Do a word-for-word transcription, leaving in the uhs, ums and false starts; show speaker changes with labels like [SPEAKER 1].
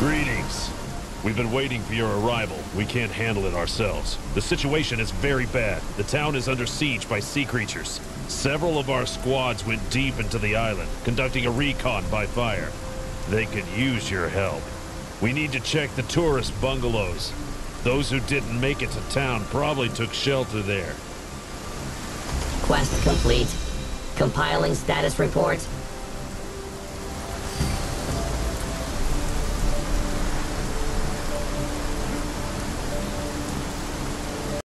[SPEAKER 1] Greetings. We've been waiting for your arrival. We can't handle it ourselves. The situation is very bad. The town is under siege by sea creatures. Several of our squads went deep into the island, conducting a recon by fire. They could use your help. We need to check the tourist bungalows. Those who didn't make it to town probably took shelter there.
[SPEAKER 2] Quest complete. Compiling status report.